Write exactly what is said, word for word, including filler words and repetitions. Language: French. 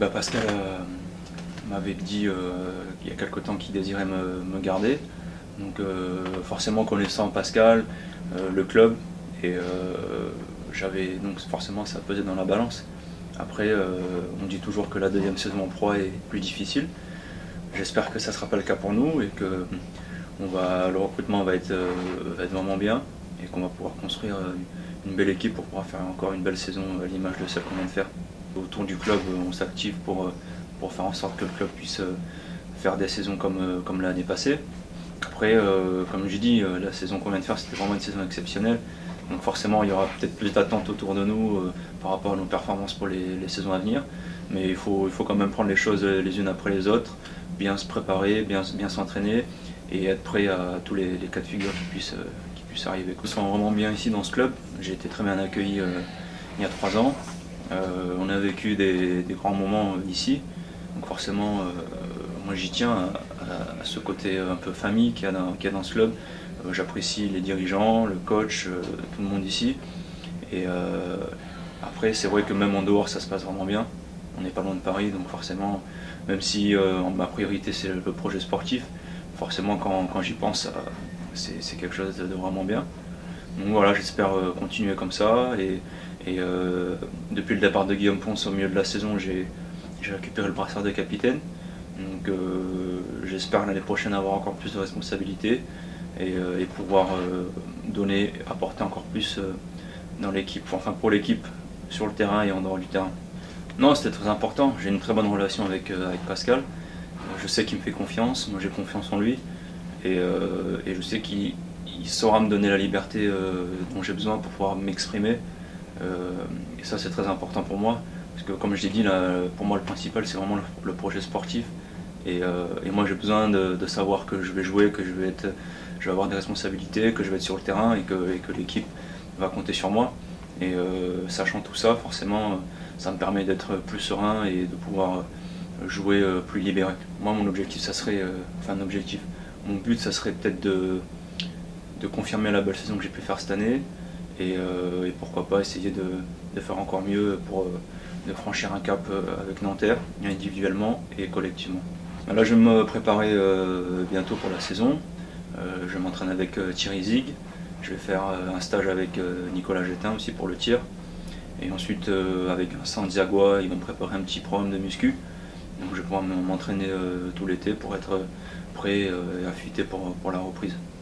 bah, Pascal euh, m'avait dit euh, il y a quelque temps qu'il désirait me, me garder. Donc euh, forcément connaissant Pascal, euh, le club, et euh, j'avais donc forcément ça pesait dans la balance. Après euh, on dit toujours que la deuxième saison en pro est plus difficile. J'espère que ça ne sera pas le cas pour nous et que on va, le recrutement va être, euh, va être vraiment bien et qu'on va pouvoir construire une belle équipe pour pouvoir faire encore une belle saison à l'image de celle qu'on vient de faire. Autour du club, on s'active pour, pour faire en sorte que le club puisse faire des saisons comme, comme l'année passée. Après, euh, comme j'ai dit, la saison qu'on vient de faire, c'était vraiment une saison exceptionnelle. Donc forcément, il y aura peut-être plus d'attentes autour de nous euh, par rapport à nos performances pour les, les saisons à venir. Mais il faut, il faut quand même prendre les choses les unes après les autres, bien se préparer, bien, bien s'entraîner et être prêt à tous les, les cas de figure qui puissent, euh, qui puissent arriver. Je me sens vraiment bien ici dans ce club. J'ai été très bien accueilli euh, il y a trois ans. Euh, on a vécu des, des grands moments ici. Donc forcément, euh, moi j'y tiens à, à, à ce côté un peu famille qu'il y a dans, qu'il y a dans ce club. Euh, J'apprécie les dirigeants, le coach, euh, tout le monde ici. Et euh, après, c'est vrai que même en dehors, ça se passe vraiment bien. On n'est pas loin de Paris, donc forcément, même si euh, ma priorité c'est le projet sportif, forcément quand, quand j'y pense, c'est quelque chose de vraiment bien. Donc voilà, j'espère continuer comme ça. Et, et euh, depuis le départ de Guillaume Pons au milieu de la saison, j'ai récupéré le brassard de capitaine. Donc euh, j'espère l'année prochaine avoir encore plus de responsabilités et, euh, et pouvoir euh, donner, apporter encore plus euh, dans l'équipe, enfin pour l'équipe, sur le terrain et en dehors du terrain. Non, c'était très important. J'ai une très bonne relation avec, euh, avec Pascal. Euh, je sais qu'il me fait confiance, moi j'ai confiance en lui. Et, euh, et je sais qu'il saura me donner la liberté euh, dont j'ai besoin pour pouvoir m'exprimer. Euh, et ça c'est très important pour moi. Parce que comme je l'ai dit, là, pour moi le principal c'est vraiment le, le projet sportif. Et, euh, et moi j'ai besoin de, de savoir que je vais jouer, que je vais, être, je vais avoir des responsabilités, que je vais être sur le terrain et que, et que l'équipe va compter sur moi. Et euh, sachant tout ça, forcément, ça me permet d'être plus serein et de pouvoir jouer plus libéré. Moi, mon objectif, ça serait, euh, enfin un objectif, mon but, ça serait peut-être de, de confirmer la belle saison que j'ai pu faire cette année et, euh, et pourquoi pas essayer de, de faire encore mieux pour euh, de franchir un cap avec Nanterre, individuellement et collectivement. Là, je vais me préparer euh, bientôt pour la saison. Euh, je m'entraîne avec euh, Thierry Zig. Je vais faire un stage avec Nicolas Gétin aussi pour le tir. Et ensuite euh, avec Vincent Diagua, ils vont me préparer un petit programme de muscu. Donc je vais pouvoir m'entraîner euh, tout l'été pour être prêt euh, et affûté pour, pour la reprise.